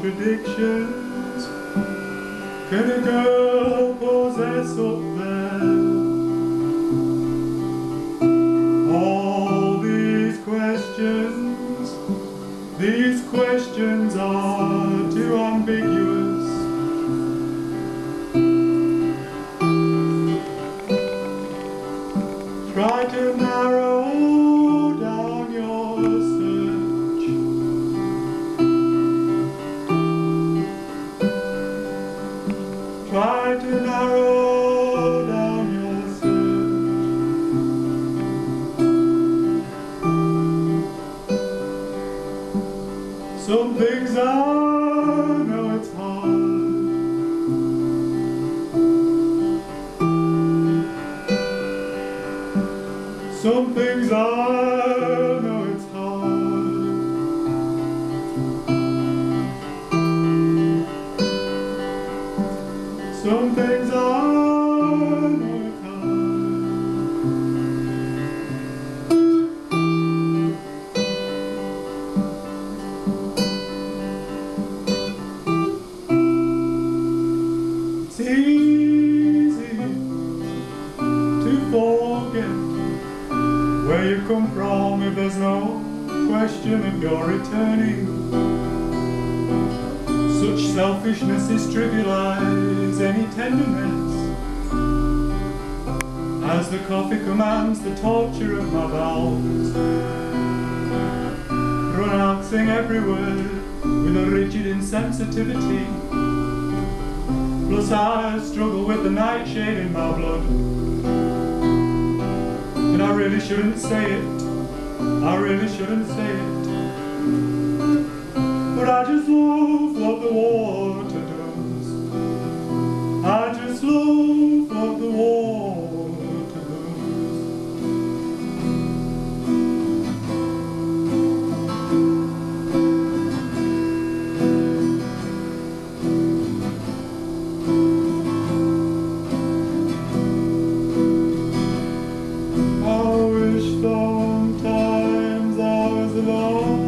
contradictions can a girl possess up there? All these questions are too ambiguous. Try to narrow down your search. Try to narrow down your search. Some things I know it's hard. Some things I know it's hard. Some things I know it's hard. It's easy to forget where you come from if there's no question of your returning. Such selfishness is trivialized any tenderness, as the coffee commands the torture of my bowels, pronouncing every word with a rigid insensitivity. Plus I struggle with the nightshade in my blood, and I really shouldn't say it, I really shouldn't say it, but I just love what the water does. I just love what the water does. I wish sometimes I was alone.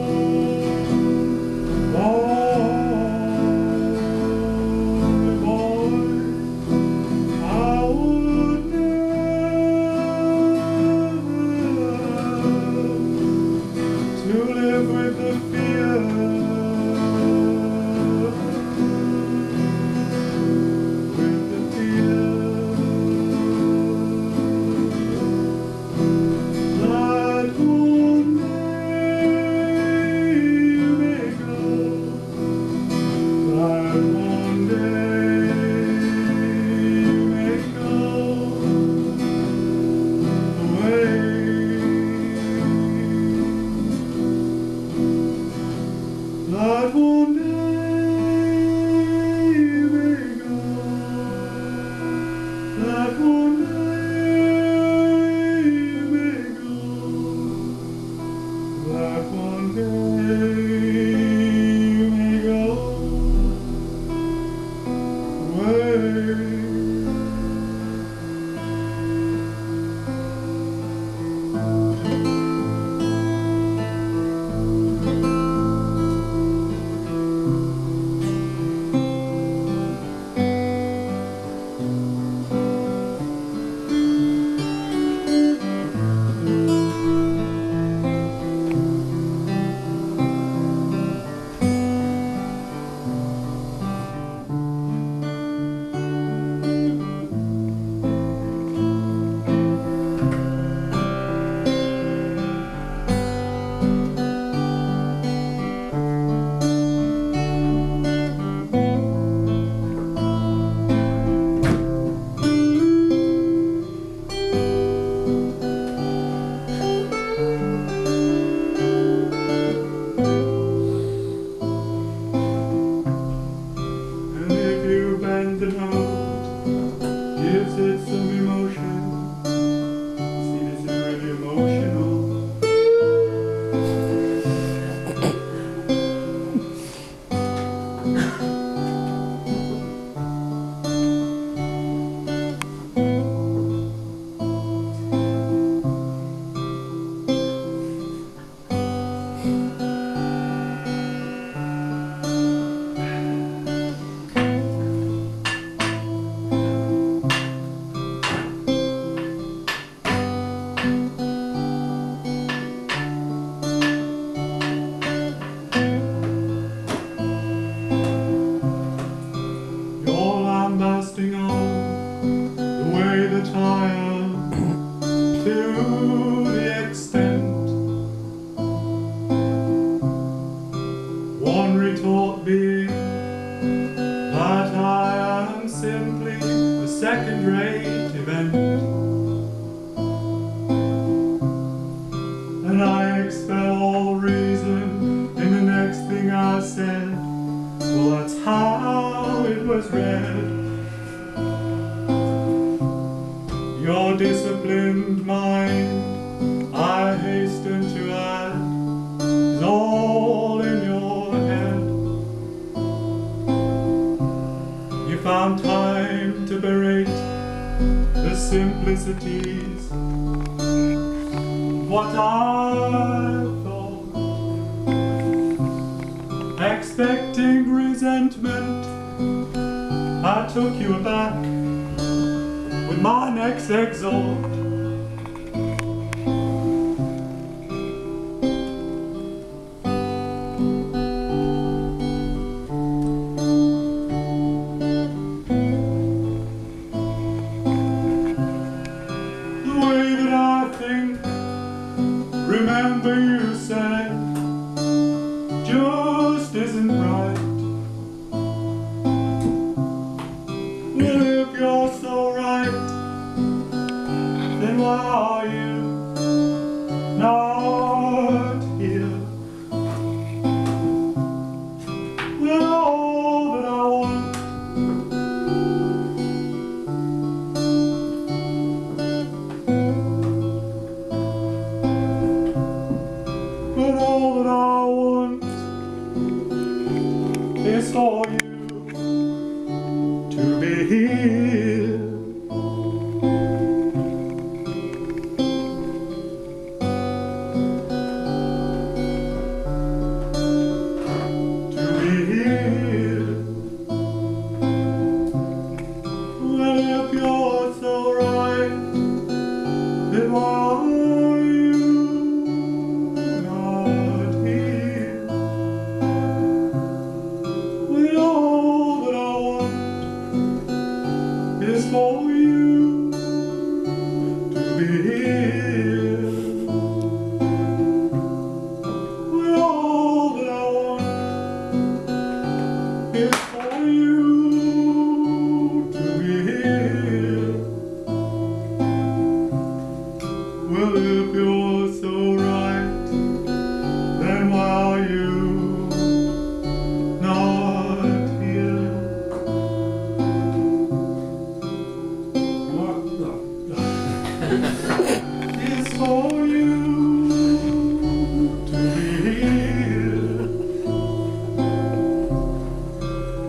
That one day you may go, that one day you may go, that one day you may go away. one retort being that I am simply a second-rate event, and I expel all reason in the next thing I said. Well, that's how it was read. Your disciplined mind, I hasten to add, is all in your head. You found time to berate the simplicities of what I thought, expecting resentment. I took you aback with my next exhort. The way that I think, remember you said, just isn't right. Well, if you're so right, then why are you not here? Well, all that I want is for you to be here. To be here. Well, if you're so right, then why are you not here? Well, all that I want is for you to be here. Well, all that I want is for you to be here. Well, if you're so right, then why are you not here? What the? It's for you to be here.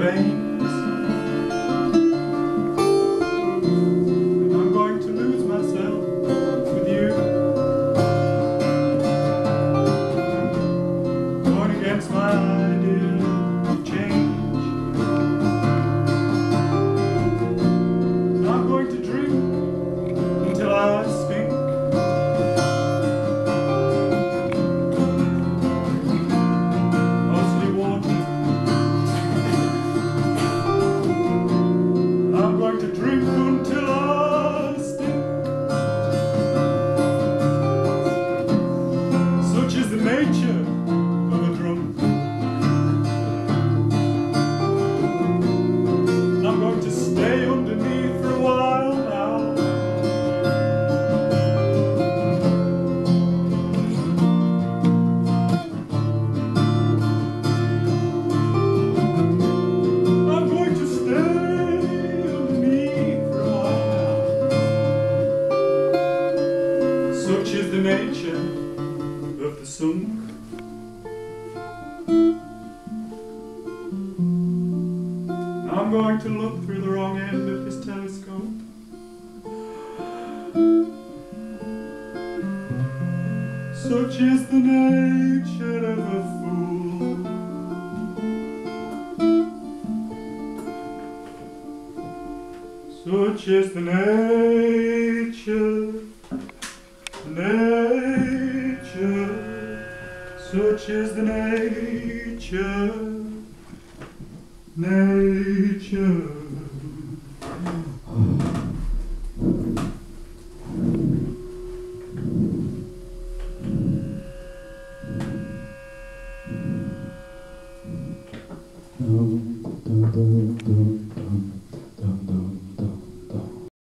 veins, and I'm going to lose myself with you, going against my idea of change. And I'm going to drink until I stink. Mostly water. I'm going to drink until I stink. Such is the nature of a drunk. I'm going to stay underneath for a while now. I'm going to stay underneath for a while. Such is the nature of the sunk. I'm going to look through the wrong end of his telescope. Such is the nature of a fool. Such is the nature, such is the nature. Do, do, do, do.